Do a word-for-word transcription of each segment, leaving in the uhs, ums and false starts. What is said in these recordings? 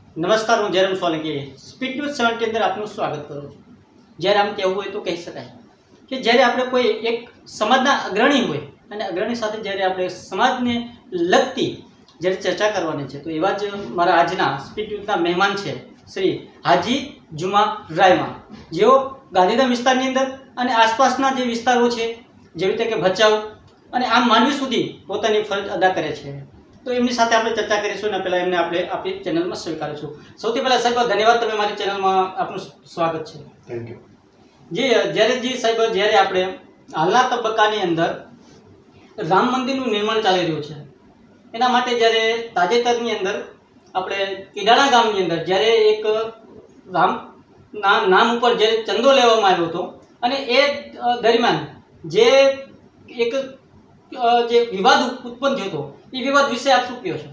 નમસ્કાર, હું Jayram Solanki speed news seventy અંદર આપનું સ્વાગત કરું છું। જ્યારે આમ કહેવું હોય તો કહી શકાય કે જ્યારે આપણે કોઈ એક સમાજના અગ્રણી હોય અને અગ્રણી સાથે જ્યારે આપણે સમાજને લગતી જ્યારે ચર્ચા કરવાની છે તો એવા જ મારા આજના સ્પીડ ન્યૂઝના મહેમાન છે શ્રી હાજી જુમા રાયમા, જેઓ ગાંધીધામ વિસ્તારની અંદર અને આસપાસના જે વિસ્તારો છે જેવી રીતે કે ભચાઉ અને આમ માંડવી સુધી પોતાની ફરજ અદા કરે છે। તો એમની સાથે આપણે ચર્ચા કરીશું અને પહેલાં એમને આપણે આપણી ચેનલમાં સ્વીકારીશું। સૌથી પહેલાં સાહેબ ધન્યવાદ, તમે મારી ચેનલમાં આપનું સ્વાગત છે। Thank you. જી જ્યારે જી સાહેબ જ્યારે આપણે હાલના તબક્કાની અંદર રામ મંદિરનું નિર્માણ ચાલી રહ્યું છે, એના માટે જ્યારે તાજેતરની અંદર આપણે કીડાણા ગામની અંદર જ્યારે એક રામ નામ નામ ઉપર જ્યારે ચંદો લેવામાં આવ્યો હતો અને એ દરમિયાન જે એક જે વિવાદ ઉત્પન્ન થયો હતો એ વિવાદ વિશે આપ શું કહો છો?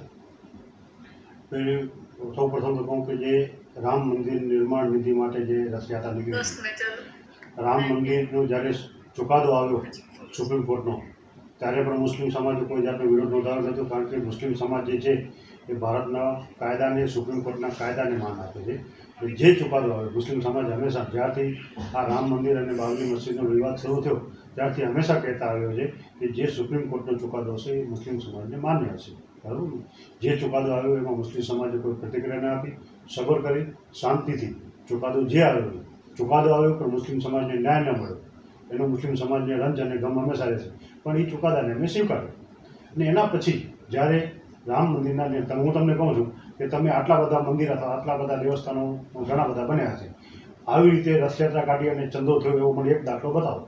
સૌ પ્રથમ તો કહું કે જે રામ મંદિર નિર્માણ નિધિ માટે જે રથયાત્રા નીકળી, રામ મંદિરનો જ્યારે ચુકાદો આવ્યો સુપ્રીમ કોર્ટનો, ત્યારે પણ મુસ્લિમ સમાજે કોઈ જાતનો વિરોધ નોંધાવ્યો હતો, કારણ કે મુસ્લિમ સમાજ જે છે એ ભારતના કાયદાને, સુપ્રીમ કોર્ટના કાયદાને માન આપે છે। જે ચુકાદો આવ્યો, મુસ્લિમ સમાજ હંમેશા જ્યારથી આ રામ મંદિર અને બાબરી મસ્જિદનો વિવાદ શરૂ થયો ત્યારથી હંમેશા કહેતા આવ્યો છે કે જે સુપ્રીમ કોર્ટનો ચુકાદો હશે એ મુસ્લિમ સમાજને માન્ય હશે, બરાબર। જે ચુકાદો આવ્યો એમાં મુસ્લિમ સમાજે કોઈ પ્રતિક્રિયા ન આપી, સબર કરી શાંતિથી ચુકાદો જે આવ્યો ચુકાદો આવ્યો પણ મુસ્લિમ સમાજને ન્યાય ન મળ્યો એનો મુસ્લિમ સમાજને રંજ અને ગમ હંમેશા રહેશે, પણ એ ચુકાદાને અમે સ્વીકાર્યો। અને એના પછી જ્યારે રામ મંદિરના જે હું તમને કહું છું કે તમે આટલા બધા મંદિર અથવા આટલા બધા દેવસ્થાનો ઘણા બધા બન્યા છે, આવી રીતે રથયાત્રા કાઢી અને ચંદો થયો એવો મને એક દાખલો બતાવો।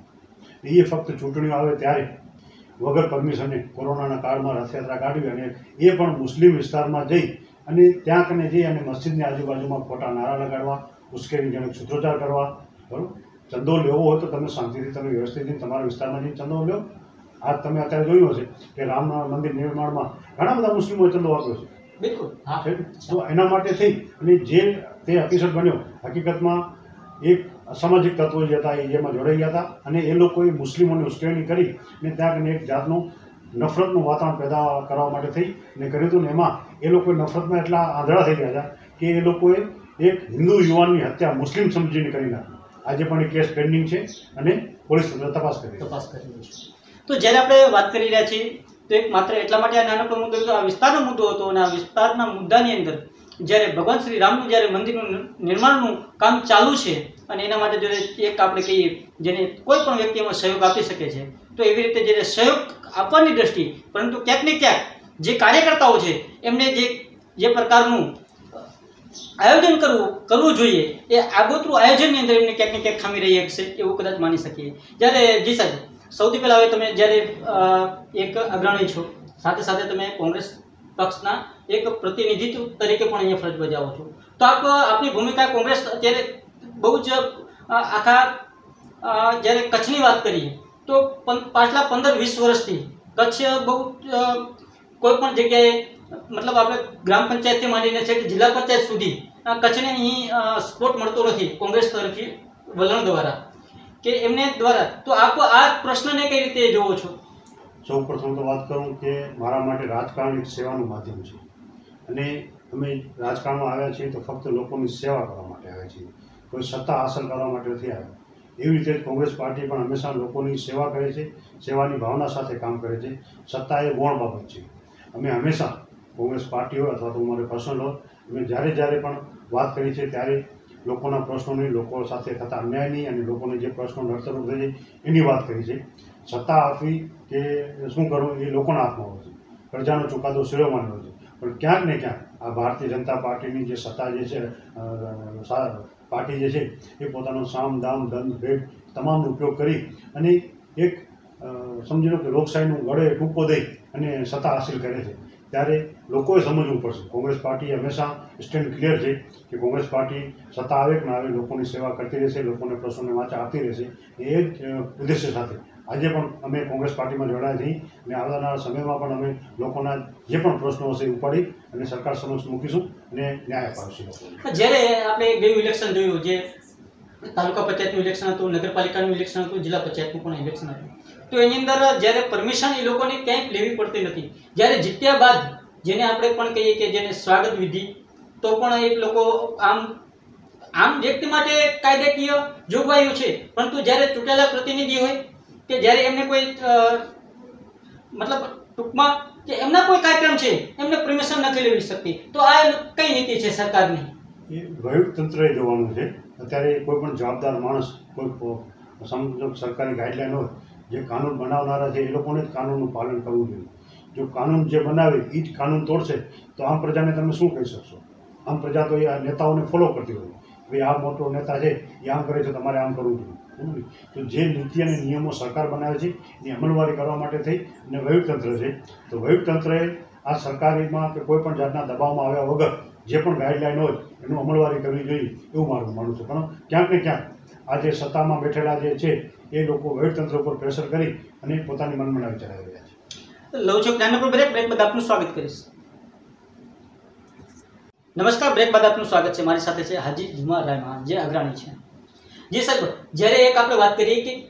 એ ફક્ત ચૂંટણીઓ આવે ત્યારે વગર પરમિશને કોરોનાના કાળમાં રથયાત્રા કાઢવી અને એ પણ મુસ્લિમ વિસ્તારમાં જઈ અને ત્યાં કને જઈ અને મસ્જિદની આજુબાજુમાં ખોટા નારા લગાડવા, ઉશ્કેરણીજનક સૂત્રોચ્ચાર કરવા, બરાબર। ચંદો લેવો હોય તો તમે શાંતિથી તમે વ્યવસ્થિત તમારા વિસ્તારમાં જઈને ચંદો લો। આ તમે અત્યારે જોયું હશે કે રામ મંદિર નિર્માણમાં ઘણા બધા મુસ્લિમોએ ચંદો આપ્યો છે, બિલકુલ હા। તો એના માટે થઈ અને જે તે એપિસોડ બન્યો હકીકતમાં એક અસામાજિક તત્વો જે હતા એ જેમાં જોડાઈ ગયા હતા અને એ લોકોએ મુસ્લિમોને ઉશ્કેરણી કરી અને ત્યાં એક જાતનું નફરતનું વાતાવરણ પેદા કરવા માટે થઈ અને કર્યું હતું ને એમાં એ લોકો નફરતમાં એટલા આંધળા થઈ ગયા હતા કે એ લોકોએ એક હિન્દુ યુવાનની હત્યા મુસ્લિમ સમજીને કરી નાખી। આજે પણ એ કેસ પેન્ડિંગ છે અને પોલીસ તંત્ર તપાસ કરી તપાસ કરી રહી છે। તો જ્યારે આપણે વાત કરી રહ્યા છીએ તો એક માત્ર એટલા માટે આ નાનકડો મુદ્દો હતો, આ વિસ્તારનો મુદ્દો હતો અને આ વિસ્તારના મુદ્દાની અંદર જ્યારે ભગવાન શ્રી રામનું જ્યારે મંદિરનું નિર્માણનું કામ ચાલુ છે અને એના માટે જો એક આપણે કહીએ જેને કોઈ પણ વ્યક્તિ એમાં સહયોગ આપી શકે છે તો એવી રીતે જ્યારે સહયોગ આપવાની દ્રષ્ટિ, પરંતુ ક્યાંક ને ક્યાંક જે કાર્યકર્તાઓ છે એમને જે જે પ્રકારનું આયોજન કરવું કરવું જોઈએ એ આગોતરું આયોજનની અંદર એમને ક્યાંક ને ક્યાંક ખામી રહી છે એવું કદાચ માની શકીએ। જ્યારે જી સાહેબ, સૌથી પહેલાં હવે તમે જ્યારે એક અગ્રણી છો, સાથે સાથે તમે કોંગ્રેસ પક્ષના એક પ્રતિનિધિત્વ તરીકે પણ અહીંયા ફરજ બજાવો છો, તો આપ આપની ભૂમિકા કોંગ્રેસ અત્યારે બહુ જ આખા જ્યારે કચ્છની વાત કરીએ તો પાછલા પંદર વીસ વર્ષથી કચ્છ બહુ કોઈ પણ જગ્યાએ મતલબ આપણે ગ્રામ પંચાયતથી માંડીને છે કે જિલ્લા પંચાયત સુધી કચ્છને અહીં સપોર્ટ મળતો નથી કોંગ્રેસ તરફથી વલણ દ્વારા કે એમને દ્વારા, તો આપ આ પ્રશ્નને કઈ રીતે જોવો છો? સૌ પ્રથમ તો વાત કરું કે મારા માટે રાજકારણ એક સેવાનું માધ્યમ છે અને અમે રાજકારણમાં આવ્યા છીએ તો ફક્ત લોકોની સેવા કરવા માટે આવ્યા છીએ, કોઈ સત્તા હાંસલ કરવા માટે નથી આવ્યા। એવી રીતે કોંગ્રેસ પાર્ટી પણ હંમેશા લોકોની સેવા કરે છે, સેવાની ભાવના સાથે કામ કરે છે। સત્તા એ ગૌણ બાબત છે। અમે હંમેશા કોંગ્રેસ પાર્ટી હોય અથવા તો મારે પર્સનલ હોય, અમે જ્યારે જ્યારે પણ વાત કરી છે ત્યારે લોકોના પ્રશ્નોની, લોકો સાથે થતા અન્યાયની અને લોકોને જે પ્રશ્નો નડતરૂપ થઈ છે એની વાત કરી છે। સત્તા આપવી કે શું કરવું એ લોકોના હાથમાં હોય છે, પ્રજાનો ચુકાદો શિરોમાન્ય હોય છે, પણ ક્યાંક ને ક્યાંક આ ભારતીય જનતા પાર્ટીની જે સત્તા જે છે પાર્ટી જે છે એ પોતાનો સામ દામ દંડ ભેદ તમામનો ઉપયોગ કરી અને એક સમજી લો કે લોકશાહીનું ગળે ટૂંકો દઈ અને સત્તા હાંસિલ કરે છે। ત્યારે લોકોએ સમજવું પડશે, કોંગ્રેસ પાર્ટી હંમેશા સ્ટેન્ડ ક્લિયર છે કે કોંગ્રેસ પાર્ટી સત્તા આવે કે ના આવે લોકોની સેવા કરતી રહેશે, લોકોને પ્રશ્નોને વાચા આપતી રહેશે। એ જ ઉદ્દેશ્ય સાથે આજે પણ અમે કોંગ્રેસ પાર્ટીમાં જોડાયા છીએ અને આવનારા સમયમાં પણ અમે લોકોના જે પણ પ્રશ્નો હશે ઉપાડી અને સરકાર સમક્ષ મૂકીશું અને ન્યાય અપાવીશું। જ્યારે આપણે ગયું ઇલેક્શન જોયું, જે તાલુકા પંચાયતનું ઇલેક્શન હતું, નગરપાલિકાનું ઇલેક્શન હતું, જિલ્લા પંચાયતનું પણ ઇલેક્શન હતું, તો એની અંદર જ્યારે પરમિશન એ લોકોને ક્યાંય લેવી પડતી નથી। જ્યારે જીત્યા બાદ જેને આપણે પણ કહીએ કે જેને સ્વાગત વિધિ તો પણ એ લોકો આમ આમ વ્યક્તિ માટે કાયદાકીય જોગવાઈઓ છે, પરંતુ જ્યારે ચૂંટાયેલા પ્રતિનિધિ હોય કે જ્યારે એમને કોઈ મતલબ ટૂંકમાં કે એમના કોઈ કાર્યક્રમ છે એમને પરમિશન નથી લેવી શકતી, તો આ કઈ નીતિ છે સરકારની? એ વહીવટ તંત્રએ જોવાનું છે. અત્યારે કોઈ પણ જવાબદાર માણસ કોઈ સમજો સરકારી ગાઈડલાઈન હોય, જે કાનૂન બનાવનારા છે એ લોકોને જ કાનૂનનું પાલન કરવું જોઈએ. જો કાનૂન જે બનાવે એ જ કાનૂન તોડશે તો આમ પ્રજાને તમે શું કહી શકશો? આમ પ્રજા તો એ આ નેતાઓને ફોલો કરતી હોય, ભાઈ આ મોટો નેતા છે એ આમ કરે છે, તમારે આમ કરવું જોઈએ. તો જે નીતિ અને નિયમો સરકાર બનાવે છે એની અમલવારી કરવા માટે થઈ અને વહીવટતંત્ર છે, તો વહીવટતંત્રએ આ સરકારીમાં કે કોઈ પણ જાતના દબાવમાં આવ્યા વગર જે પણ ગાઈડલાઈન હોય એનું અમલવારી કરવી જોઈએ એવું મારું માનવું છે. પણ ક્યાંક ને ક્યાંક આ જે સત્તામાં બેઠેલા જે છે એ લોકો વહીવટતંત્ર ઉપર પ્રેશર કરી અને પોતાની મનમનાવી ચલાવી રહ્યા છે. લઉં છું નાનકડો બ્રેક. બ્રેક બાદ આપનું સ્વાગત કરીશ. નમસ્કાર. બ્રેક બાદ આપનું સ્વાગત છે. મારી સાથે છે હાજી જુમા રાયમા, જે અગ્રણી છે. જી સાહેબ, જ્યારે એક આપણે વાત કરીએ કે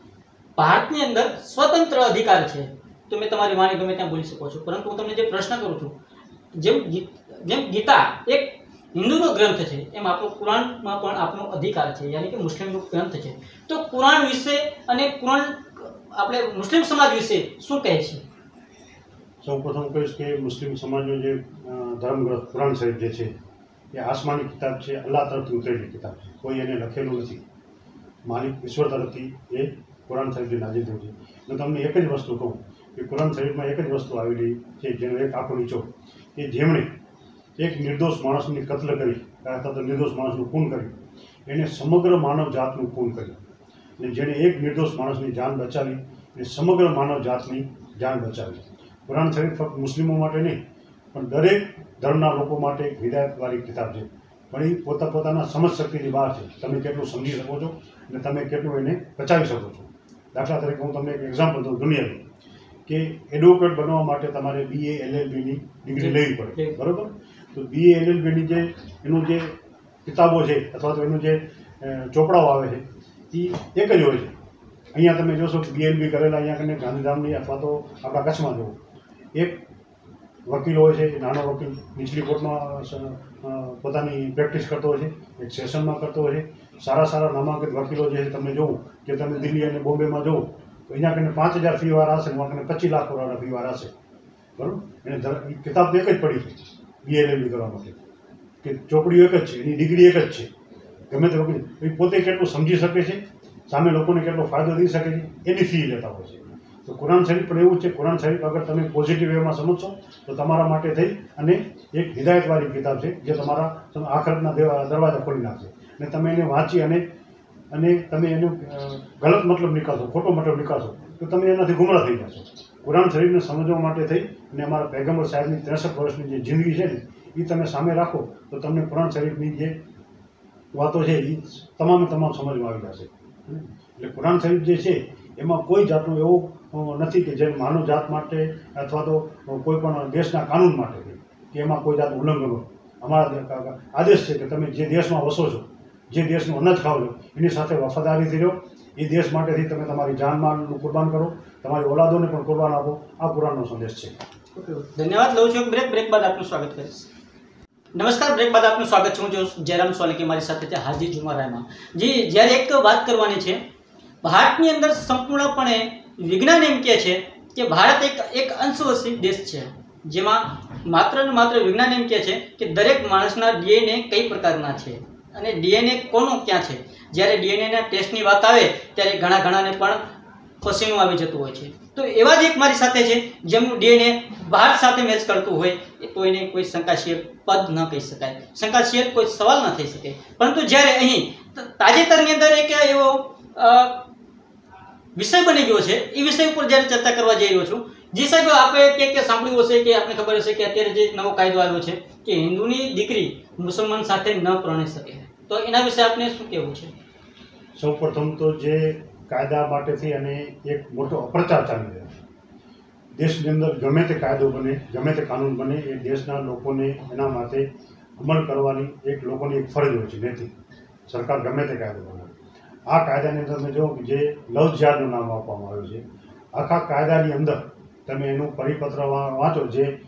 ભારતની અંદર સ્વતંત્ર અધિકાર છે, તો મેં તમારી વાણી ગમે ત્યાં બોલી શકો છો, પરંતુ હું તમને જે પ્રશ્ન કરું છું, જેમ જેમ ગીતા એક હિન્દુનો ગ્રંથ છે, એમ આપણું કુરાનમાં પણ આપણો અધિકાર છે, યાની કે મુસ્લિમનો ગ્રંથ છે. તો કુરાન વિશે અને કુરાન આપણે મુસ્લિમ સમાજ વિશે શું કહે છે? સૌ પ્રથમ કહીશ કે મુસ્લિમ સમાજનો જે ધર્મગ્રંથ કુરાન શરીફ જે છે એ આસમાની કિતાબ છે, અલ્લાહ તરફથી ઉતરેલી કિતાબ છે, કોઈ એને લખેલું નથી. માલિક ઈશ્વર તરફથી એ કુરાન શરીફ નાઝિલ થયું છે. હું તમને એક જ વસ્તુ કહું કે કુરાન શરીફમાં એક જ વસ્તુ આવેલી છે, જેનો એક આખો નીચો કે જેમણે એક નિર્દોષ માણસની કત્લ કરી અથવા તો નિર્દોષ માણસનું ખૂન કર્યું, એને સમગ્ર માનવ જાતનું ખૂન કર્યું. અને જેણે એક નિર્દોષ માણસની જાન બચાવી એને સમગ્ર માનવ જાતની જાન બચાવી. કુરાન શરીફ ફક્ત મુસ્લિમો માટે નહીં પણ દરેક ધર્મના લોકો માટે એક હિદાયતવાળી કિતાબ છે. પણ એ પોતા પોતાના સમજ શક્તિની બહાર છે. તમે કેટલું સમજી શકો છો અને તમે કેટલું એને પચાવી શકો છો. દાખલા તરીકે હું તમને એક એક્ઝામ્પલ દઉં દુનિયાનું, કે એડવોકેટ બનવા માટે તમારે બીએ એલએલબીની ડિગ્રી લેવી પડે, બરાબર? તો બીએ એલએલબીની જે એનું જે કિતાબો છે અથવા તો એનું જે ચોપડાઓ આવે છે એ એક જ હોય છે. અહીંયા તમે જોશો કે બીએલબી કરેલા અહીંયા કને ગાંધીધામની અથવા તો આપણા કચ્છમાં જુઓ, એક વકીલ હોય છે, નાનો વકીલ નીચલી કોર્ટમાં પોતાની પ્રેક્ટિસ કરતો હોય છે, એક સેશનમાં કરતો હોય છે. સારા સારા નામાંકિત વકીલો જે છે તમને જોવું કે તમે દિલ્હી અને બોમ્બેમાં જોવો તો અહીંયા કને પાંચ હજાર ફી વાળા હશે, એમાં કને પચીસ લાખ વાળા ફી વાળા હશે, બરાબર? એને કિતાબ તો એક જ પડી છે બીએલએલબી કરવા માટે, કે ચોપડીઓ એક જ છે, એની ડિગ્રી એક જ છે. ગમે તે વકીલ એ પોતે કેટલું સમજી શકે છે, સામે લોકોને કેટલો ફાયદો થઈ શકે છે, એની ફી લેતા હોય છે. તો કુરાન શરીફ પણ એવું છે. કુરાન શરીફ અગર તમે પોઝિટિવ વેમાં સમજશો તો તમારા માટે થઈ અને એક હિદાયતવાળી કિતાબ છે, જે તમારા આખરતના દરવાજા ખોલી નાખશે. અને તમે એને વાંચી અને અને તમે એનું ગલત મતલબ નીકાળશો, ખોટો મતલબ નીકાળશો તો તમે એનાથી ગુમરાહ થઈ જશો. કુરાન શરીફને સમજવા માટે થઈ અને અમારા પૈગંબર સાહેબની ત્રેસઠ વર્ષની જે જિંદગી છે ને એ તમે સામે રાખો તો તમને કુરાન શરીફની જે વાતો છે એ તમામે તમામ સમજમાં આવી જશે. એટલે કુરાન શરીફ જે છે એમાં કોઈ જાતનું એવું નથી કે જે માનવ જાત માટે અથવા તો કોઈ પણ દેશના કાનૂન માટે કે એમાં કોઈ જાતનું ઉલ્લંઘન હોય. અમારા આદેશ છે કે તમે જે દેશમાં વસો છો, જે દેશનું અનાજ ખાઓ છો, એની સાથે વફાદારીથી રહો. એ દેશ માટેથી તમે તમારી જાનમાલનું કુરબાન કરો, તમારી ઓલાદોને પણ કુરબાન આપો. આ કુરાનનો સંદેશ છે. ધન્યવાદ. લઉં છું બ્રેક. બ્રેક બાદ આપનું સ્વાગત કરીશ. નમસ્કાર. બ્રેક બાદ આપનું સ્વાગત છે. હું જો જયરામ સોલંકી, મારી સાથે છે હાજી જુમા રાયમા. જી, જ્યારે એક વાત કરવાની છે, ભારતની અંદર સંપૂર્ણપણે વિજ્ઞાન એમ કહે છે કે ભારત એક એક અંશવસી દેશ છે, જેમાં માત્ર ને માત્ર વિજ્ઞાન એમ કહે છે કે દરેક માણસના ડીએનએ કઈ પ્રકારના છે અને ડીએનએ કોનું ક્યાં છે. જ્યારે ડીએનએના ટેસ્ટની વાત આવે ત્યારે ઘણા ઘણાને પણ પસીનું આવી જતું હોય છે. તો એવા જ એક મારી સાથે છે જેમનું ડીએનએ ભારત સાથે મેચ કરતું હોય, તો એને કોઈ શંકાશીલ પદ ન કહી શકાય, શંકાશીલ કોઈ સવાલ ન થઈ શકે. પરંતુ જ્યારે અહીં તાજેતરની અંદર એક એવો વિષય બની ગયો છે, એ વિષય ઉપર જ્યારે ચર્ચા કરવા જઈ રહ્યો છું. જી સાહેબ, આપણે ક્યાંક ક્યાં સાંભળ્યું હશે કે આપણે ખબર હશે કે અત્યારે જે નવો કાયદો આવ્યો છે કે હિન્દુની દીકરી મુસલમાન સાથે ન પરણી શકે, તો એના વિશે આપણે શું કહેવું છે? સૌ પ્રથમ તો જે કાયદા માટેથી અને એક મોટો અપ્રચાર ચાલી રહ્યો છે. દેશની અંદર ગમે તે કાયદો બને, ગમે તે કાનૂન બને, એ દેશના લોકોને એના માટે અમલ કરવાની એક લોકોની એક ફરજ હોય છે, નૈતિક. સરકાર ગમે તે કાયદો બનાવે. આ કાયદાની અંદર તમે જો જે લવ જિહાદનું નામ આપવામાં આવ્યું છે, આખા કાયદાની અંદર તમે એનું પરિપત્ર વાંચો, જે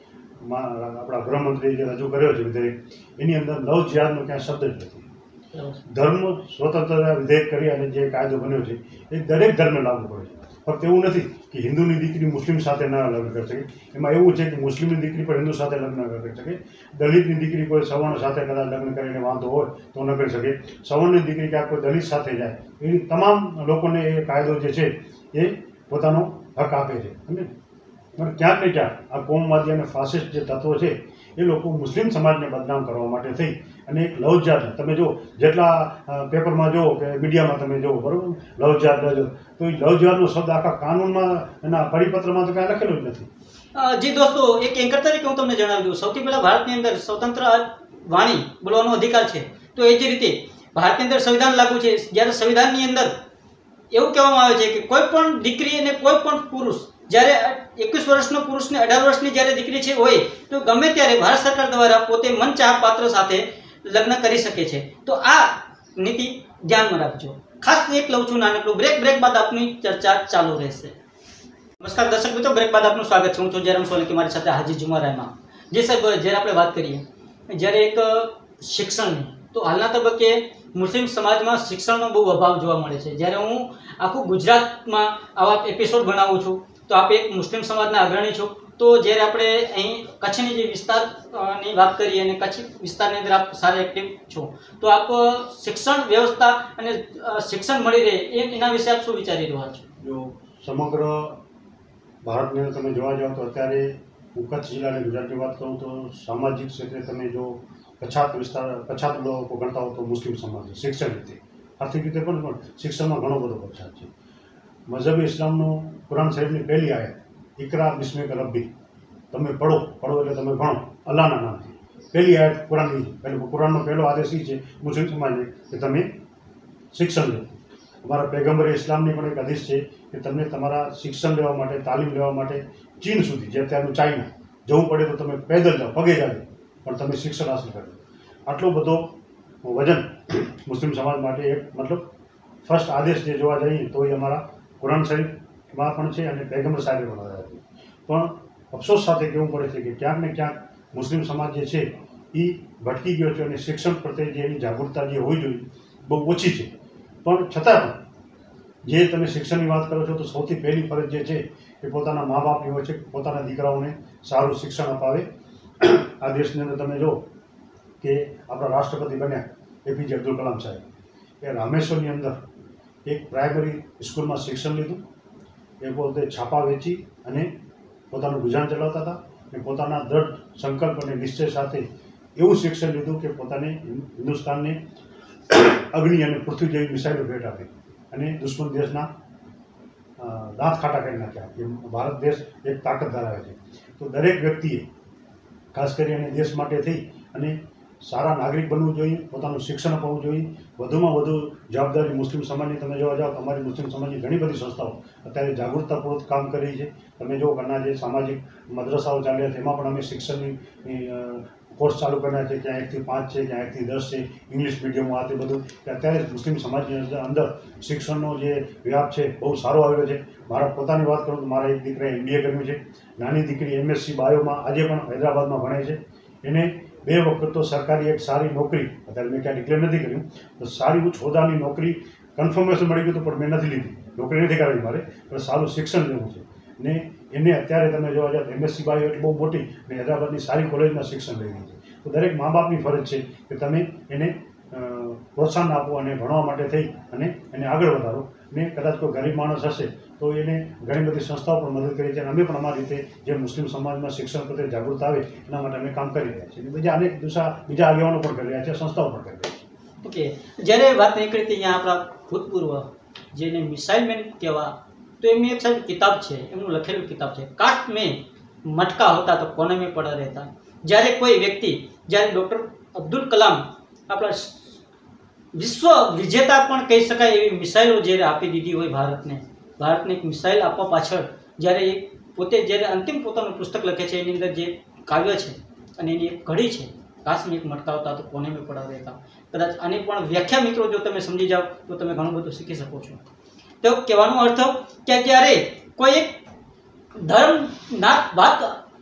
આપણા ગૃહમંત્રી જે રજૂ કર્યો છે વિધેયક, એની અંદર લવ જિહાદનો ક્યાંય શબ્દ જ નથી. ધર્મ સ્વતંત્રતા વિધેયક કરી અને જે કાયદો બન્યો છે એ દરેક ધર્મે લાગુ પડે છે. ફક્ત એવું નથી કે હિન્દુની દીકરી મુસ્લિમ સાથે ન લગ્ન કરી શકે. એમાં એવું છે કે મુસ્લિમની દીકરી પણ હિન્દુ સાથે લગ્ન ન કરી શકે. દલિતની દીકરી કોઈ સવર્ણ સાથે કદાચ લગ્ન કરીને વાંધો હોય તો ન કરી શકે. સવર્ણની દીકરી ક્યાંક કોઈ દલિત સાથે જાય, એવી તમામ લોકોને એ કાયદો જે છે એ પોતાનો હક આપે છે. અને ક્યાંક ને ક્યાંક આ કોમવાદી અને ફાસિસ્ટ જે તત્વો છે એ લોકો મુસ્લિમ સમાજને બદનામ કરવા માટે થઈ અને એક લવજાત, તમે જો જેટલા પેપરમાં જુઓ કે મીડિયામાં તમે જુઓ, બરાબર, લવજાત લેજો તો એ લવજાતનો શબ્દ આખા કાનૂનમાં એના પરિપત્રમાં તો કાંઈ લખેલું જ નથી. જી દોસ્તો, એક એન્કર તરીકે હું તમને જણાવી દઉં, સૌથી પહેલા ભારતની અંદર સ્વતંત્ર વાણી બોલવાનો અધિકાર છે. તો એ જ રીતે ભારતની અંદર સંવિધાન લાગુ છે. જ્યારે સંવિધાનની અંદર એવું કહેવામાં આવે છે કે કોઈ પણ દીકરી અને કોઈ પણ પુરુષ, જ્યારે એકવીસ વર્ષનો પુરુષને અઢાર વર્ષની જ્યારે દીકરી છે હોય તો ગમે ત્યારે ભારત સરકાર દ્વારા પોતે મનચાહ પાત્ર સાથે લગ્ન કરી શકે છે. તો આ નીતિ ધ્યાનમાં રાખજો. ખાસ એક લઉં છું નાનકડું બ્રેક. બ્રેક બાદ આપની ચર્ચા ચાલુ રહેશે. નમસ્કાર દર્શક મિત્રો, બ્રેક બાદ આપનું સ્વાગત છે. હું છું જયરામ સોલંકી, મારી સાથે હાજી જુમારાયમાં. જે સાહેબ, જ્યારે આપણે વાત કરીએ જ્યારે એક શિક્ષણની, તો હાલના તબક્કે મુસ્લિમ સમાજમાં શિક્ષણનો બહુ અભાવ જોવા મળે છે. જ્યારે હું આખું ગુજરાતમાં આવા એપિસોડ બનાવું છું તો આપ એક મુસ્લિમ સમાજના અગ્રણી છો, તો જ્યારે આપણે અહીં કચ્છની જે વિસ્તારની વાત કરીએ અને કચ્છ વિસ્તારની અંદર આપ સારા એક્ટિવ છો, તો આપ શિક્ષણ વ્યવસ્થા અને શિક્ષણ મળી રહે એ એના વિશે આપ શું વિચારી રહ્યા છો? જો સમગ્ર ભારતની અંદર તમે જોવા જાઓ તો અત્યારે હું કચ્છ જિલ્લાની ગુજરાતની વાત કરું તો સામાજિક ક્ષેત્રે તમે જો પછાત વિસ્તાર પછાત લોકો ગણતા હો તો મુસ્લિમ સમાજ છે. શિક્ષણ રીતે, આર્થિક રીતે પણ પણ શિક્ષણમાં ઘણો બધો પછાત છે. મઝહબી ઇસ્લામનું કુરાન શરીફની પહેલી આયત, ઇકરા બિસ્મિક રબ્બી, તમે પઢો, પઢો એટલે તમે ભણો અલ્લાહના નામથી. પહેલી આયત કુરાનની, પહેલું કુરાનનો પહેલો આદેશ એ છે મુસ્લિમ સમાજને કે તમે શિક્ષણ લો. અમારા પૈગંબર ઇસ્લામની પણ એક હદીસ છે કે તમને તમારા શિક્ષણ લેવા માટે, તાલીમ લેવા માટે ચીન સુધી, જે અત્યારનું ચાઇના, જવું પડે તો તમે પેદલ જાઓ, પગે જાઓ, પણ તમે શિક્ષણ હાંસલ કરો. આટલો બધો વજન મુસ્લિમ સમાજ માટે એક મતલબ ફર્સ્ટ આદેશ જે જોવા જઈએ તો એ અમારા કુરાન શરીફમાં પણ છે અને પૈગંબર સાહેબે પણ આવ્યા છે. પણ અફસોસ સાથે કહેવું પડે છે કે ક્યાંક ને ક્યાંક મુસ્લિમ સમાજ જે છે એ ભટકી ગયો છે અને શિક્ષણ પ્રત્યે જે એની જાગૃતતા જે હોવી જોઈએ બહુ ઓછી છે. પણ છતાં પણ જે તમે શિક્ષણની વાત કરો છો તો સૌથી પહેલી ફરજ જે છે એ પોતાના મા બાપની હોય છે, પોતાના દીકરાઓને સારું શિક્ષણ અપાવે. આ દેશની અંદર તમે જો કે આપણા રાષ્ટ્રપતિ બન્યા એપીજે અબ્દુલ કલામ સાહેબ, એ રામેશ્વરની અંદર એક પ્રાઇમરી સ્કૂલમાં શિક્ષણ લીધું. એ પોતે છાપા વેચી અને પોતાનું ગુજરાન ચલાવતા હતા અને પોતાના દ્રઢ સંકલ્પ અને નિશ્ચય સાથે એવું શિક્ષણ લીધું કે પોતાને હિન્દુસ્તાનને અગ્નિ અને પૃથ્વી જેવી મિસાઇલો ભેટ આપી અને દુશ્મન દેશના દાંત ખાટા કરી નાખ્યા. એ ભારત દેશ એક તાકાત ધરાવે છે. તો દરેક વ્યક્તિએ ખાસ કરી અને દેશ માટે થઈ અને સારા નાગરિક બનવું જોઈએ, પોતાનું શિક્ષણ અપાવવું જોઈએ. વધુમાં વધુ જવાબદારી મુસ્લિમ સમાજની તમે જોવા જાઓ, અમારી મુસ્લિમ સમાજની ઘણી બધી સંસ્થાઓ અત્યારે જાગૃતતાપૂર્વક કામ કરી રહી છે. તમે જો ઘણા જે સામાજિક મદ્રસાઓ ચાલ્યા છે એમાં પણ અમે શિક્ષણની કોર્સ ચાલુ કર્યા છે. ક્યાં એકથી પાંચ છે, ક્યાં એકથી દસ છે, ઇંગ્લિશ મીડિયમમાં આ તે બધું. અત્યારે મુસ્લિમ સમાજની અંદર શિક્ષણનો જે વ્યાપ છે બહુ સારો આવ્યો છે. મારા પોતાની વાત કરું તો મારા એક દીકરાએ એમબીએ કર્યું છે. નાની દીકરી એમએસસી બાયોમાં આજે પણ હૈદરાબાદમાં ભણે છે. એને બે વખત તો સરકારી એક સારી નોકરી, અત્યારે મેં ક્યાં ડિક્લેર નથી કર્યું, તો સારી ઉચ્ચ હોદ્દાની નોકરી કન્ફર્મેશન મળી ગયું પણ મેં નથી લીધી, નોકરી નથી કરાવી મારે, પણ સારું શિક્ષણ લેવું છે. ને એને અત્યારે તમે જોવા જાઓ એમએસસી બાયો એટલે બહુ મોટી અને હૈદરાબાદની સારી કોલેજમાં શિક્ષણ લઈ રહી છે. તો દરેક મા બાપની ફરજ છે કે તમે એને પ્રોત્સાહન આપો અને ભણવા માટે થઈ અને એને આગળ વધારો. ને કદાચ કોઈ ગરીબ માણસ હશે તો એને ઘણી બધી સંસ્થાઓ પણ મદદ કરી છે અને અમે પણ અમારી રીતે જે મુસ્લિમ સમાજમાં શિક્ષણ પ્રત્યે જાગૃત આવે એના માટે અમે કામ કરી રહ્યા છીએ. બીજા અનેક દિશા બીજા આગેવાનો પણ કરી રહ્યા છે, સંસ્થાઓ પણ કરી રહી છે. ઓકે, જ્યારે વાત નીકળી હતી અહીંયા આપણા ભૂતપૂર્વ જેને મિસાઇલ મેન કહેવા, તો એમની એક સાહેબ કિતાબ છે, એમનું લખેલું કિતાબ છે કાશ મેં મટકા હોતા તો કોને મેં પડા રહેતા. જ્યારે કોઈ વ્યક્તિ, જ્યારે ડૉક્ટર અબ્દુલ કલામ આપણા વિશ્વ વિજેતા પણ કહી શકાય એવી મિસાઇલો જ્યારે આપી દીધી હોય ભારતને, ભારતને એક મિસાઇલ આપવા પાછળ જ્યારે એ પોતે જ્યારે અંતિમ પોતાનું પુસ્તક લખે છે એની અંદર જે કાવ્ય છે અને એની એક ઘડી છે, કાશ મેં એક મટકા હોતા તો કોને મેં પડા રહેતા. કદાચ આની પણ વ્યાખ્યા મિત્રો જો તમે સમજી જાઓ તો તમે ઘણું બધું શીખી શકો છો. તો કહેવાનો અર્થ કે જ્યારે કોઈ એક ધર્મ નાત વાત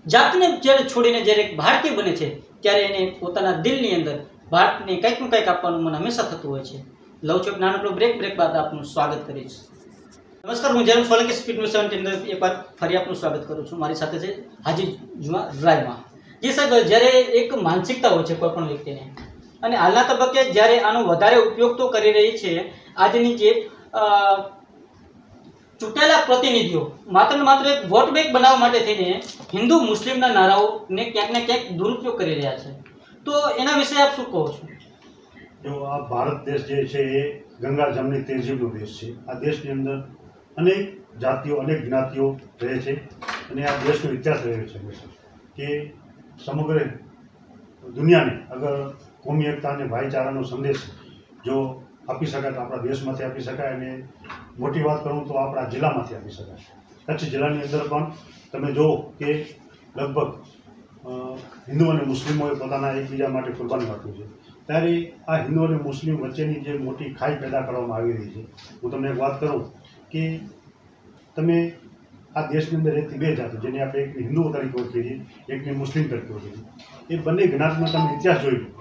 જાતને જ્યારે છોડીને જ્યારે એક ભારતીય બને છે ત્યારે એને પોતાના દિલની અંદર ભારતને કંઈક ને કંઈક આપવાનું મન હંમેશા થતું હોય છે. લઉં છું એક નાનકડો બ્રેક. બ્રેક બાદ આપનું સ્વાગત કરીશ. નમસ્કાર, હું Jayram Solanki speed news seventy અંદર એક વાર ફરી આપનું સ્વાગત કરું છું. મારી સાથે છે હાજી જુમા રાયમાં. જે સાહેબ, જ્યારે એક માનસિકતા હોય છે કોઈ પણ વ્યક્તિને, અને હાલના તબક્કે જ્યારે આનો વધારે ઉપયોગ તો કરી રહી છે આજની જે ચૂંટાયેલા પ્રતિનિધિઓ માત્ર ને માત્ર એક વોટ બેંક બનાવવા માટે થઈને હિન્દુ મુસ્લિમના નારાઓને ક્યાંક ને ક્યાંક દુરુપયોગ કરી રહ્યા છે. તો એના વિશે આપ શું કહો છો? જો આ ભારત દેશ જે છે એ ગંગા જમની તહેજીબનો દેશ છે. આ દેશની અંદર અનેક જાતિઓ, અનેક જ્ઞાતિઓ રહે છે અને આ દેશનો ઇતિહાસ રહ્યો છે કે સમગ્ર દુનિયાને અગર કોમી એકતા અને ભાઈચારાનો સંદેશ જો આપી શકાય તો આપણા દેશમાંથી આપી શકાય, અને મોટી વાત કરું તો આપણા જિલ્લામાંથી આપી શકાય. કચ્છ જિલ્લાની અંદર પણ તમે જુઓ કે લગભગ હિન્દુ અને મુસ્લિમોએ પોતાના એકબીજા માટે કુરબાની આપી છે. ત્યારે આ હિન્દુ અને મુસ્લિમ વચ્ચેની જે મોટી ખાઈ પેદા કરવામાં આવી રહી છે, હું તમને એક વાત કરું કે તમે આ દેશની અંદર એકથી બે જાતિ, જેને આપણે એકની હિન્દુ તરીકે ઓળખીએ છીએ, એકની મુસ્લિમ તરીકે ઓળખીએ છીએ, એ બંને જ્ઞાતિનો તમે ઇતિહાસ જોઈ લો.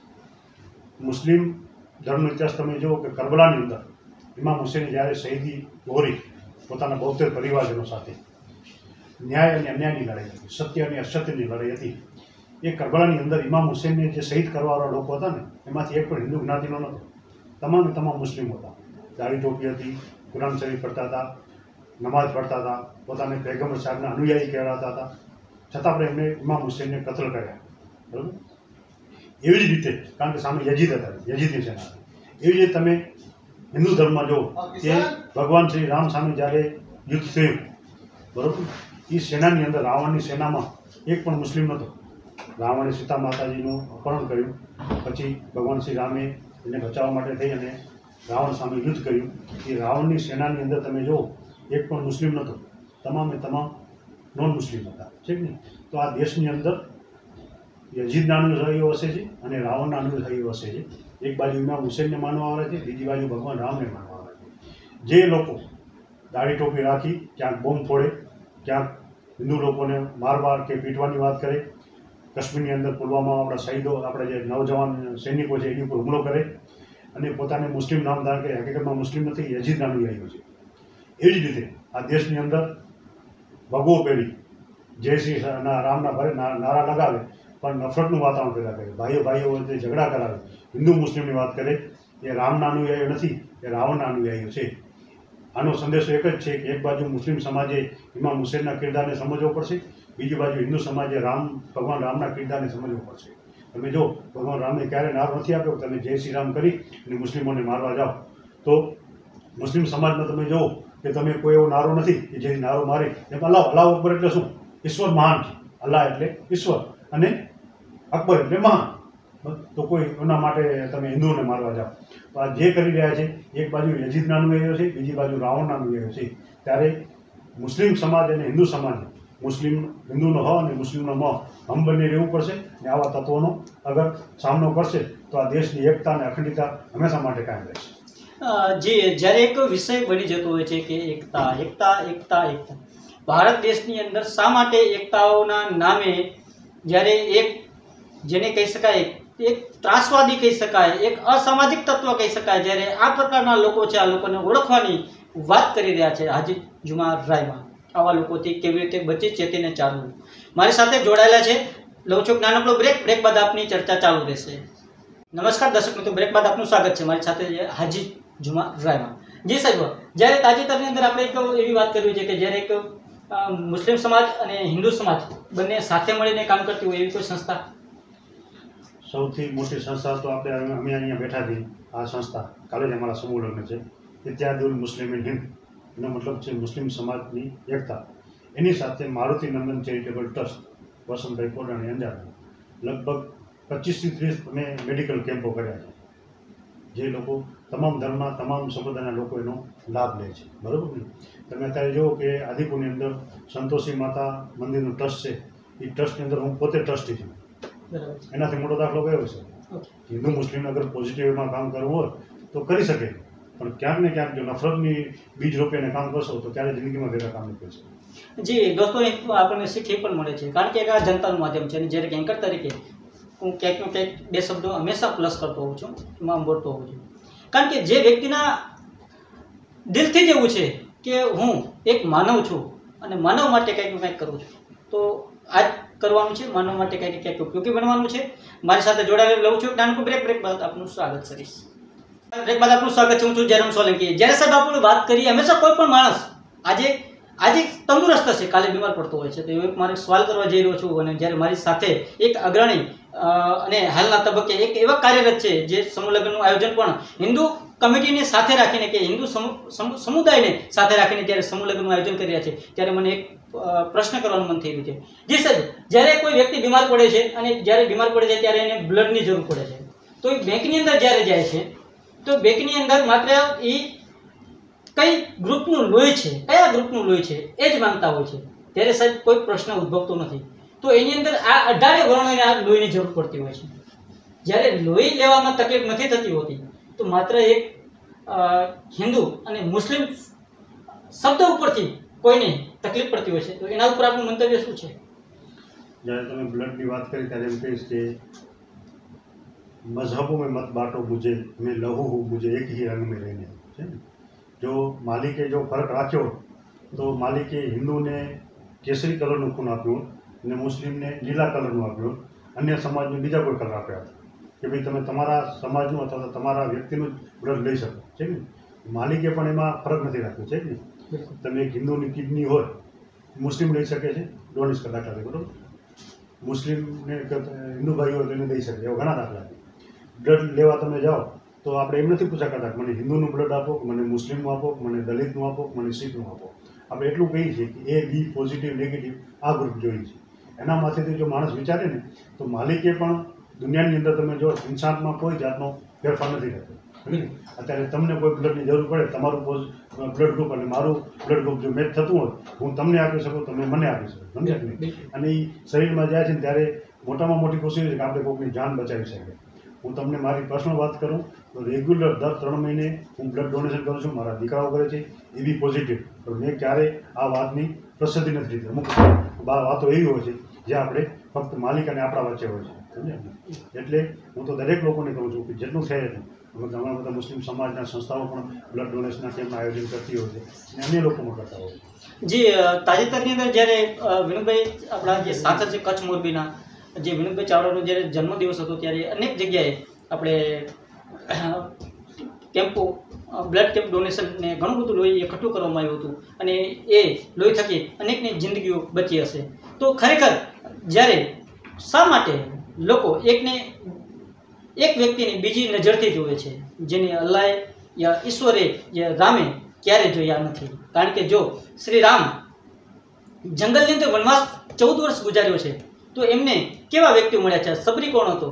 મુસ્લિમ ધર્મનો ઇતિહાસ તમે જુઓ કે કરબલાની અંદર ઇમામ હુસૈને જ્યારે શહીદી વહોરી પોતાના બોતેર પરિવારજનો સાથે, ન્યાય અને અન્યાયની લડાઈ હતી, સત્ય અને અસત્યની લડાઈ હતી. એ કરબલાની અંદર ઇમામ હુસૈનને જે શહીદ કરવાવાળા લોકો હતા ને, એમાંથી એક પણ હિન્દુ જ્ઞાતિનો નહોતો. તમામે તમામ મુસ્લિમ હતા. દાઢી ટોપી હતી, કુરાન શરીફ પડતા હતા, નમાઝ પડતા હતા, પોતાને પૈગંબર સાહેબના અનુયાયી કહેવાતા હતા, છતાં પણ એમને ઇમામ હુસૈનને કતલ કર્યા. બરાબર. એવી જ રીતે, કારણ કે સામે યજીદ હતા, યજીદની સેના હતી. એવી જ રીતે તમે હિન્દુ ધર્મમાં જુઓ કે ભગવાન શ્રી રામ સામે જ્યારે યુદ્ધ થયું, બરાબર, એ સેનાની અંદર રાવણની સેનામાં એક પણ મુસ્લિમ નહોતો. રાવણે સીતા માતાજીનું અપહરણ કર્યું, પછી ભગવાન શ્રી રામે એને બચાવવા માટે થઈ અને રાવણ સામે યુદ્ધ કર્યું. એ રાવણની સેનાની અંદર તમે જુઓ એક પણ મુસ્લિમ નહોતો. તમામે તમામ નોન મુસ્લિમ હતા, છે કે નહીં? તો આ દેશની અંદર યજીદના અનુયાયીઓ વસે છે અને રાવણના અનુયાયીઓ વસે છે. એક બાજુ ઇમામ હુસૈનને માનવા આવે છે, બીજી બાજુ ભગવાન રામને માનવા આવે છે. જે લોકો દાઢી ટોપી રાખી ક્યાંક બોમ્બ ફોડે, ક્યાંક હિન્દુ લોકોને મારવા કે પીટવાની વાત કરે, કાશ્મીરની અંદર પુલવામામાં આપણા શહીદો, આપણા જે નવજવાન સૈનિકો છે એની ઉપર હુમલો કરે અને પોતાને મુસ્લિમ નામ ધારણ કરે, હકીકતમાં મુસ્લિમ નથી, યજીદના અનુયાયીઓ છે. એવી જ રીતે આ દેશની અંદર ભગવો પહેરી જય શ્રી રામના ભરે નારા લગાવે પણ નફરતનું વાતાવરણ પેદા કરે, ભાઈઓ ભાઈઓ વચ્ચે ઝઘડા કરાવે, હિન્દુ મુસ્લિમની વાત કરે, એ રામના અનુયાયીઓ નથી, એ રાવણના અનુયાયીઓ છે. આનો સંદેશો એક જ છે કે એક બાજુ મુસ્લિમ સમાજે ઇમામ હુસૈનના કિરદારને સમજવો પડશે, બીજી બાજુ હિન્દુ સમાજે રામ ભગવાન રામના કિરદારને સમજવું પડશે. તમે જો ભગવાન રામને ક્યારે નારો નથી આપ્યો, તમે જય શ્રી રામ કરી અને મુસ્લિમોને મારવા જાઓ, તો મુસ્લિમ સમાજમાં તમે જુઓ કે તમે કોઈ એવો નારો નથી કે જેની નારો મારી એમ અલ્લાહ અલ્લાહ અકબર એટલે શું? ઈશ્વર મહાન છે. અલ્લાહ એટલે ઈશ્વર અને અકબર એટલે મહાન. તો કોઈ એના માટે તમે હિન્દુઓને મારવા જાઓ. તો આ જે કરી રહ્યા છે, એક બાજુ યજીદના અનુયાયીઓ છે, બીજી બાજુ રાવણના અનુયાયીઓ છે. ત્યારે મુસ્લિમ સમાજ અને હિન્દુ સમાજ, મુસ્લિમ હિન્દુનો હ અને મુસ્લિમનો મ, હમ બંને રહેવું પડશે. અને આવા તત્વોનો અગર સામનો કરશે તો આ દેશની એકતા અને અખંડિતતા હંમેશા માટે કાયમ રહેશે. જે જ્યારે એક વિષય બની જતો હોય છે કે એકતા એકતા એકતા એકતા, ભારત દેશની અંદર શા માટે એકતાઓના નામે જ્યારે એક જેને કહી શકાય એક ત્રાસવાદી કહી શકાય, એક અસામાજિક તત્વ કહી શકાય, જ્યારે આ પ્રકારના લોકો છે આ લોકોને ઓળખવાની વાત કરી રહ્યા છે હાજી જુમા રાયમાં, આવા લોકોથી કેવી રીતે બચી ચેતીને ચાલવું. મારી સાથે જોડાયેલા છે. લઉં છું નાનકડો બ્રેક. બ્રેક બાદ આપની ચર્ચા ચાલુ રહેશે. નમસ્કાર દર્શક મિત્રો, બ્રેક બાદ આપનું સ્વાગત છે. મારી સાથે છે હાજી જુમા રાયમાં. જી સાહેબ, જ્યારે તાજેતરની અંદર આપણે એક એવી વાત કરવી છે કે જ્યારે એક મુસ્લિમ સમાજ અને હિન્દુ સમાજ બંને સાથે મળીને કામ કરતી હોય એવી કોઈ સંસ્થા? સૌથી મોટી સંસ્થા તો આપણે અમે અહીંયા બેઠા છીએ, આ સંસ્થા કાલે જ અમારા સમૂહ લગ્ન છે, ઇત્યાદુલ મુસ્લિમ ઇન હિન્દ. એનો મતલબ છે મુસ્લિમ સમાજની એકતા. એની સાથે મારુતિ નંદન ચેરિટેબલ ટ્રસ્ટ વસંતભાઈ કોડાણી અંજાર લગભગ પચીસથી ત્રીસ અમે મેડિકલ કેમ્પો કર્યા છે, જે લોકો તમામ ધર્મના તમામ સંપ્રદાયના લોકો એનો લાભ લે છે. બરાબર ને? તમે અત્યારે જુઓ કે આદિપુરની અંદર સંતોષી માતા મંદિરનું ટ્રસ્ટ છે, એ ટ્રસ્ટની અંદર હું પોતે ટ્રસ્ટી છું. એનાથી મોટો દાખલો કયો છે? હિન્દુ મુસ્લિમ અગર પોઝિટિવમાં કામ કરવું હોય તો કરી શકે, પણ ક્યાંક ને ક્યાંક જો નફરતની બીજ રોપીને કામ કરશો તો ક્યારે જિંદગીમાં ભેગા કામ નહીં કરશો. જી દોસ્તો, એક આપણને શીખ એ પણ મળે છે, કારણ કે એક આ જનતાનું માધ્યમ છે અને જ્યારે એન્કર તરીકે હું ક્યાંક ને ક્યાંક બે શબ્દો હંમેશા પ્લસ કરતો હોઉં છું, એમાં બોલતો હોઉં છું. કારણ કે જે વ્યક્તિના દિલથી જ એવું છે કે હું એક માનવ છું અને માનવ માટે કંઈક ને કંઈક કરું છું, તો આ જ કરવાનું છે, માનવ માટે કંઈક ને કંઈક ઉપયોગી બનવાનું છે. મારી સાથે જોડાયેલ લઉં છું. નાનકું બ્રેક બ્રેક બાદ આપનું સ્વાગત કરીશ. બ્રેક બાદ આપનું સ્વાગત છે. હું છું જયરામ સોલંકી. જ્યારે સાહેબ આપણે વાત કરીએ, હંમેશા કોઈ પણ માણસ આજે આજે તંદુરસ્ત છે, કાલે બીમાર પડતો હોય છે. તો એક મારે સવાલ કરવા જઈ રહ્યો છું, અને જ્યારે મારી સાથે એક અગ્રણી અને હાલના તબક્કે એક એવા કાર્યરત છે જે સમૂહ લગ્નનું આયોજન પણ હિન્દુ કમિટીને સાથે રાખીને કે હિન્દુ સમુદાયને સાથે રાખીને જ્યારે સમૂહ લગ્નનું આયોજન કરી રહ્યા છે, ત્યારે મને એક પ્રશ્ન કરવાનું મન થઈ રહ્યું છે. જી સાહેબ, જ્યારે કોઈ વ્યક્તિ બીમાર પડે છે અને જ્યારે બીમાર પડે છે ત્યારે એને બ્લડની જરૂર પડે છે, તો એ બેંકની અંદર જ્યારે જાય છે તો બેંકની અંદર માત્ર એ કઈ ગ્રુપનું લોહી છે, કયા ગ્રુપનું લોહી છે એ જ માંગતા હોય છે. ત્યારે સાહેબ કોઈ પ્રશ્ન ઉદ્ભવતો નથી. તો એની અંદર આ અઢારે વર્ણોને આ લોહીની જરૂર પડતી હોય છે. જ્યારે લોહી લેવામાં તકલીફ નથી થતી હોતી, તો માત્ર એક હિન્દુ અને મુસ્લિમ શબ્દ ઉપરથી કોઈને તકલીફ પડતી હોય છે. તો એના ઉપર આપનું મંતવ્ય શું છે? જ્યારે તમે બ્લડની વાત કરી ત્યારે એમ કહીશ કે મઝહબો મેં મત બાંટો મુझे, મેં લહુ હું મુझे એક ही રંગ में रहने છે ને. જો માલિકે જો ફરક રાખ્યો તો માલિકે હિન્દુને કેસરી કલરનું ખૂન આપ્યું અને મુસ્લિમને લીલા કલરનું આપ્યું, અન્ય સમાજને બીજા કોઈ કલર આપ્યા કે ભાઈ તમે તમારા સમાજનું અથવા તમારા વ્યક્તિનું બ્લડ લઈ શકો છે ને. માલિકે પણ એમાં ફરક નથી રાખ્યો છે ને. તમે એક હિન્દુની કિડની હોય, મુસ્લિમ લઈ શકે છે, ડોનેટ કરતા દાખલા બરોબર. મુસ્લિમને હિન્દુ ભાઈ હોય તો એને દઈ શકે, એવા ઘણા દાખલા છે. બ્લડ લેવા તમે જાઓ તો આપણે એમ નથી પૂછા કરતા કે મને હિન્દુનું બ્લડ આપો, કે મને મુસ્લિમનું આપો, કે મને દલિતનું આપો, કે મને શીખનું આપો. આપણે એટલું કહીએ છીએ કે એ બી પોઝિટિવ નેગેટિવ આ ગ્રુપ જોઈએ છે. એના માથેથી જો માણસ વિચારે ને તો માલિકે પણ દુનિયાની અંદર તમે જો ઇન્સાનમાં કોઈ જાતનો ફેરફાર નથી થતો. અત્યારે તમને કોઈ બ્લડની જરૂર પડે, તમારું બ્લડ ગ્રુપ અને મારું બ્લડ ગ્રુપ જો મેચ થતું હોય, હું તમને આપી શકું, તમે મને આપી શકો, સમજ્યા કે નહીં? અને એ શરીરમાં જાય છે ને ત્યારે મોટામાં મોટી ખુશી છે કે આપણે કોઈકની જાન બચાવી શકીએ. હું તમને મારી પર્સનલ વાત કરું તો રેગ્યુલર દર ત્રણ મહિને હું બ્લડ ડોનેશન કરું છું. મારા દીકરાઓ કરે છે, એ બી પોઝિટિવ. પણ મેં ક્યારેય આ વાતની પ્રસિદ્ધિ નથી લીધી. અમુક વાતો એવી હોય છે જે આપણે ફક્ત માલિક અને આપણા વચ્ચે હોય છે, સમજ્યા? એટલે હું તો દરેક લોકોને કહું છું કે જેટલું થાય એટલું. અમે ઘણા બધા મુસ્લિમ સમાજના સંસ્થાઓ પણ બ્લડ ડોનેશનના કેમ્પનું આયોજન કરતી હોય છે અને અન્ય લોકો પણ કરતા હોય છે. જી, તાજેતરની અંદર જ્યારે વિનોદભાઈ આપણા જે સાંસદ છે કચ્છ મોરબીના, જે વિનોદભાઈ ચાવડાનો જ્યારે જન્મદિવસ હતો ત્યારે અનેક જગ્યાએ આપણે કેમ્પો બ્લડ કેમ્પ ડોનેશનને ઘણું બધું લોહી એકઠું કરવામાં આવ્યું હતું અને એ લોહી થકી અનેકની જિંદગીઓ બચી હશે. તો ખરેખર જ્યારે શા માટે લોકો એકને એક વ્યક્તિને બીજી નજરથી જોવે છે, જેને અલ્લાહે યા ઈશ્વરે યા રામે ક્યારે જોયા નથી? કારણ કે જો શ્રી રામ જંગલની અંદર વનવાસ ચૌદ વર્ષ ગુજાર્યો છે, તો એમને કેવા વ્યક્તિઓ મળ્યા છે? સબરી કોણ હતો?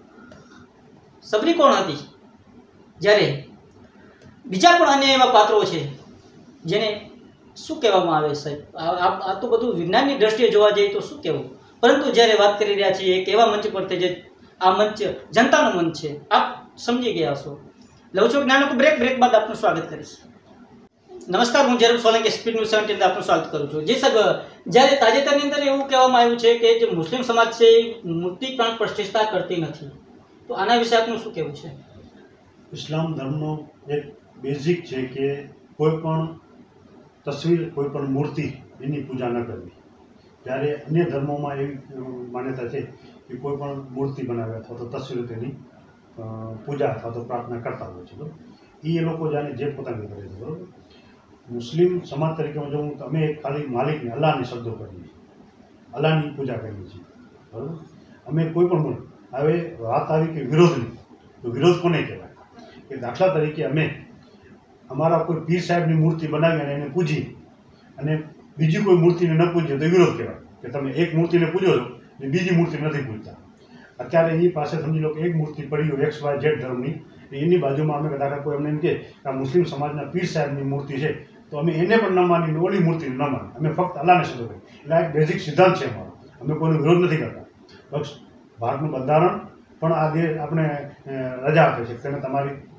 સબરી કોણ હતી? જ્યારે બીજા પણ અન્ય એવા પાત્રો છે જેને શું કહેવામાં આવે સાહેબ? આ તો બધું વિજ્ઞાનની દ્રષ્ટિએ જોવા જઈએ તો શું કહેવું, પરંતુ જ્યારે વાત કરી રહ્યા છીએ એક એવા મંચ પરથી જે આ મંચ જનતાનું મંચ છે, આપ સમજી ગયા હશો. લઉં છું જ્ઞાનકો બ્રેક બ્રેક બાદ આપનું સ્વાગત કરીશ. નમસ્કાર, હું Jayram Solanki speed news seventeen આપનું સ્વાગત કરું છું. જી સાહેબ, જ્યારે તાજેતરની અંદર એવું કહેવામાં આવ્યું છે કે જે મુસ્લિમ સમાજ છે એ મૂર્તિ પણ પ્રતિષ્ઠા કરતી નથી, તો આના વિશે આપનું શું કહેવું છે? ઇસ્લામ ધર્મનો એક બેઝિક છે કે કોઈ પણ તસવીર, કોઈ પણ મૂર્તિ એની પૂજા ન કરવી. જ્યારે અન્ય ધર્મોમાં એવી માન્યતા છે કે કોઈ પણ મૂર્તિ બનાવે અથવા તો તસવીર તેની પૂજા અથવા તો પ્રાર્થના કરતા હોય છે, બરાબર. એ લોકો જાણે જે પોતાની કરે છે, બરાબર. મુસ્લિમ સમાજ તરીકે જો હું અમે ખાલી માલિકને અલ્લાહની શબ્દો કરીએ છીએ, અલ્લાહની પૂજા કરીએ છીએ, બરાબર. અમે કોઈ પણ હવે વાત આવી કે વિરોધની, તો વિરોધ કોને કહેવાય? કે દાખલા તરીકે અમે અમારા કોઈ પીર સાહેબની મૂર્તિ બનાવી અને એને પૂજી અને બીજી કોઈ મૂર્તિને ન પૂજીએ તો વિરોધ કહેવાય કે તમે એક મૂર્તિને પૂજો છો ને બીજી મૂર્તિ નથી પૂજતા. અત્યારે એની પાસે સમજી લો કે એક મૂર્તિ પડી હોય એક્સ વાય ઝેડ ધર્મની, એની બાજુમાં અમે દાખલા કોઈ અમને એમ કહે કે આ મુસ્લિમ સમાજના પીર સાહેબની મૂર્તિ છે, તો અમે એને પણ ન માની, ઓલી મૂર્તિને ન માની, અમે ફક્ત અલ્લાહને શબ્દો કરીએ. એટલે આ એક બેઝિક સિદ્ધાંત છે અમારો. અમે કોઈનો વિરોધ નથી કરતા. બસ ભારતનું બંધારણ પણ આ દે આપણે રજા આપે છે, તમે તમારી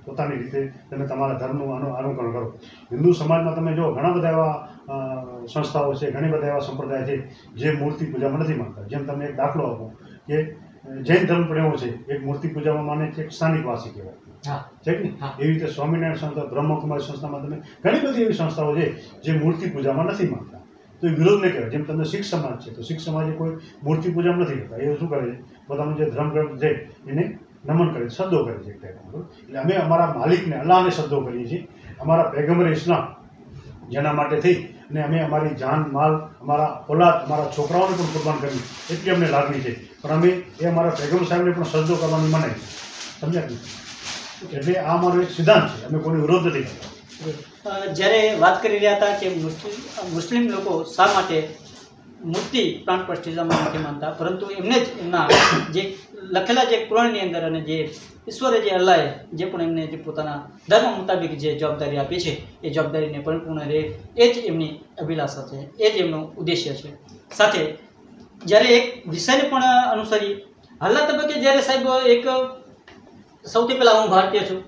પોતાની રીતે તમે તમારા ધર્મનું અનુ અનુકરણ કરો. હિન્દુ સમાજમાં તમે જો ઘણા બધા એવા સંસ્થાઓ છે, ઘણી બધા એવા સંપ્રદાય છે જે મૂર્તિ પૂજામાં નથી માનતા. જેમ તમે એક દાખલો આપો કે જૈન ધર્મ પણ એવો છે, એક મૂર્તિ પૂજામાં માને છે, એક સ્થાનિકવાસી કહેવાય છે કે નહીં. એવી રીતે સ્વામિનારાયણ સંસ્થા, બ્રહ્મકુમારી સંસ્થામાં તમે ઘણી બધી એવી સંસ્થાઓ છે જે મૂર્તિ પૂજામાં નથી માનતા. તો એ વિરોધ નહીં કહેવાય. જેમ તમને શીખ સમાજ છે, તો શીખ સમાજે કોઈ મૂર્તિ પૂજામાં નથી કરતા. એ શું કરે છે, પોતાનું જે ધર્મગ્રંથ છે એને નમન કરે છે, શ્રદ્ધો કરે છે એક ટાઈપનો. એટલે અમે અમારા માલિકને, અલ્લાહને શ્રદ્ધો કરીએ છીએ. અમારા પૈગંબર ઇસ્લામ જેના માટે થઈ અને અમે અમારી જાન, માલ, અમારા ઓલાદ, અમારા છોકરાઓને પણ કુરબાન કરી, એટલી અમને લાગણી છે. પણ અમે એ અમારા પૈગંબર સાહેબને પણ શ્રદ્ધો કરવાની મનાઈ છે. સમજ્યા? એટલે આ અમારો એક સિદ્ધાંત છે. અમે કોઈ વિરોધ નથી કરતા. જ્યારે વાત કરી રહ્યા હતા કે મુસ્લિમ મુસ્લિમ લોકો શા માટે મૂર્તિ પ્રાણ પ્રતિષ્ઠામાં નથી માનતા, પરંતુ એમને જ એમના જે લખેલા જે કુરાનની અંદર અને જે ઈશ્વરે જે અલ્લાહે જે પણ એમને જે પોતાના ધર્મ મુતાબિક જે જવાબદારી આપી છે એ જવાબદારીને પરિપૂર્ણ રહે એ જ એમની અભિલાષા છે, એ જ એમનો ઉદ્દેશ્ય છે. સાથે જ્યારે એક વિષયને પણ અનુસરી હાલના તબક્કે જ્યારે સાહેબ એક સૌથી પહેલાં હું ભારતીય છું,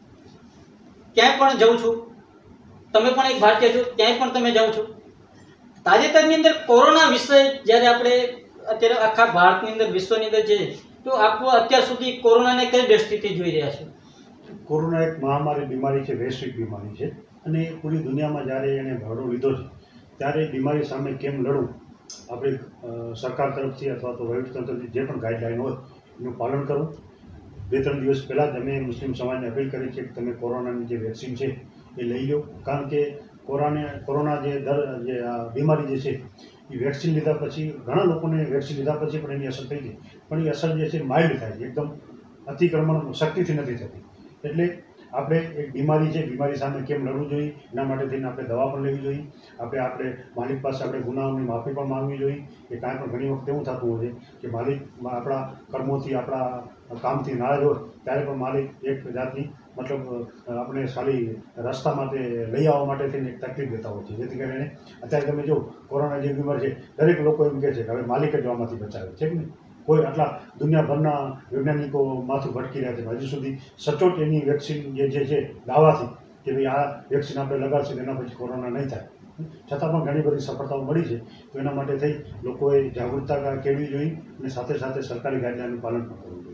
ક્યાંય પણ જાઉં છું, તમે પણ એક ભારતીય છો, ક્યાંય પણ તમે જાઓ છો. તાજેતરની અંદર કોરોના વિષય જ્યારે આપણે અત્યારે આખા ભારતની અંદર, વિશ્વની અંદર છે, તો આખું અત્યાર સુધી કોરોનાને કઈ દ્રષ્ટિથી જોઈ રહ્યા છે? કોરોના એક મહામારી બીમારી છે, વૈશ્વિક બીમારી છે. અને પૂરી દુનિયામાં જ્યારે એને ભરડો લીધો છે ત્યારે બીમારી સામે કેમ લડવું, આપણે સરકાર તરફથી અથવા તો વહીવટીતંત્રથી જે પણ ગાઈડલાઈન હોય એનું પાલન કરવું. બે ત્રણ દિવસ પહેલાં જ અમે મુસ્લિમ સમાજને અપીલ કરી છે કે તમે કોરોનાની જે વેક્સિન છે એ લઈ લો. કારણ કે કોરોના કોરોના જે દર જે બીમારી જે છે એ વેક્સિન લીધા પછી ઘણા લોકોને વેક્સિન લીધા પછી પણ એની અસર થઈ ગઈ, પણ એ અસર જે છે માઇલ્ડ થાય છે, એકદમ અતિક્રમણ શક્તિથી નથી થતી. એટલે આપણે એક બીમારી છે, બીમારી સામે કેમ લડવું જોઈએ એના માટે થઈને આપણે દવા પણ લેવી જોઈએ. આપણે આપણે માલિક પાસે આપણે ગુનાઓની માફી પણ માંગવી જોઈએ. કે કાંઈ પણ ઘણી વખત એવું થતું હોય છે કે માલિક આપણા કર્મોથી, આપણા કામથી નારાજ હોય ત્યારે પણ માલિક એક જાતની મતલબ આપણે ખાલી રસ્તા માટે લઈ આવવા માટે થઈને એક તકલીફ દેતા હોય છે. જેથી કરીને અત્યારે તમે જો કોરોના જે બીમારી છે, દરેક લોકો એમ કહે છે કે હવે માલિક જ આમાંથી બચાવે છે કે નહીં. કોઈ આટલા દુનિયાભરના વૈજ્ઞાનિકો માથું ભટકી રહ્યા છે, હજુ સુધી સચોટ એની વેક્સિન જે જે છે દાવાથી કે ભાઈ આ વેક્સિન આપણે લગાડશે એના પછી કોરોના નહીં થાય, છતાં પણ ઘણી બધી સફળતાઓ મળી છે. તો એના માટે થઈ લોકોએ જાગૃતતા કેળવી જોઈએ અને સાથે સાથે સરકારી ગાઈડલાઈનનું પાલન પણ કરવું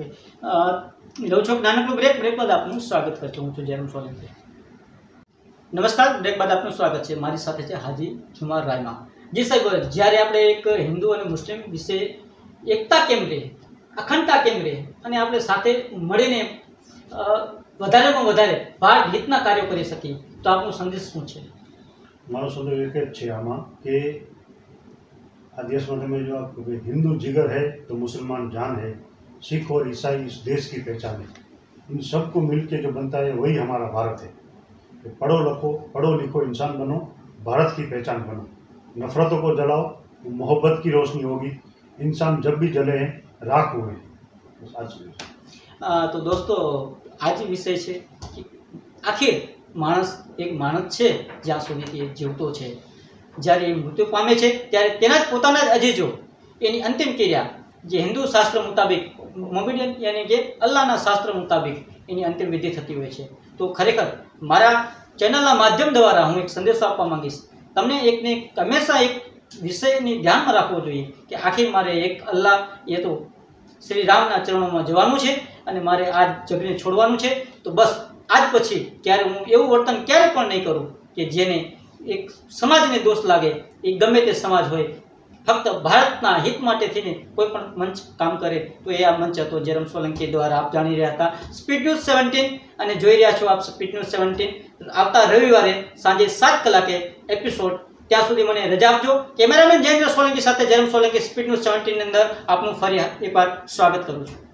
જોઈએ. લઉં છું નાનકડું બ્રેક. બ્રેક બાદ આપનું સ્વાગત કરતો હું છું જયરામ સોલંકી. નમસ્કાર. બ્રેક બાદ આપનું સ્વાગત છે. મારી સાથે છે હાજી જુમાર રાયમા. જી સાહેબ, જ્યારે આપણે એક હિન્દુ અને મુસ્લિમ વિશે એકતા કેમ રહે, અખંડતા કેમ રહે અને આપણે સાથે મળીને વધારેમાં વધારે ભારત હિતના કાર્યો કરી શકીએ, તો આપનો સંદેશ શું છે? મારો સંદેશ એક જ છે આમાં કે આ દેશમાં તમે જો હિન્દુ जिगर है तो मुसलमान जान है, सिख और ईसाई इस देश की पहचान है, इन सबको मिलके जो बनता है वही हमारा भारत है. पढ़ो लिखो पढ़ो लिखो इंसान बनो, भारत की पहचान बनो, नफरतों को जलाओ, मोहब्बत की रोशनी होगी, इंसान जब भी जले हैं राख हुए हैं. તો દોસ્તો આજ વિષય છે કે આખિર માણસ એક માણસ છે જ્યાં સુધી એ જીવતો છે, જ્યારે એ મૃત્યુ પામે છે ત્યારે તેના જ પોતાના જ અજીજો એની અંતિમ ક્રિયા જે હિન્દુ શાસ્ત્ર મુતાબિક, મોમેડિયન યાની કે અલ્લાહના શાસ્ત્ર મુતાબિક એની અંતિમ વિધિ થતી હોય છે. તો ખરેખર મારા ચેનલના માધ્યમ દ્વારા હું એક સંદેશો આપવા માંગીશ તમને. એકને હંમેશા એક વિષયની ધ્યાનમાં રાખવો જોઈએ કે આખિર મારે એક અલ્લાહ એ તો શ્રી રામના ચરણોમાં જવાનું છે અને મારે આ જગને છોડવાનું છે. તો બસ આજ પછી ક્યારે હું એવું વર્તન ક્યારે પણ નહીં કરું કે જેને એક સમાજને દોષ લાગે. એ ગમે તે સમાજ હોય, ફક્ત ભારતના હિત માટે થઈને કોઈ પણ મંચ કામ કરે તો એ આ મંચ હતો જયરામ સોલંકી દ્વારા. આપ જાણી રહ્યા હતા સ્પીડ ન્યૂઝ સેવન્ટીન અને જોઈ રહ્યા છો આપ સ્પીડ ન્યૂઝ સેવન્ટીન. આવતા રવિવારે સાંજે સાત કલાકે એપિસોડ. ત્યાં સુધી મને રજા આપજો. કેમેરામેન જયેન્દ્ર સોલંકી સાથે Jayram Solanki speed news seventeen ની અંદર આપનું ફરી એકવાર સ્વાગત કરું છું.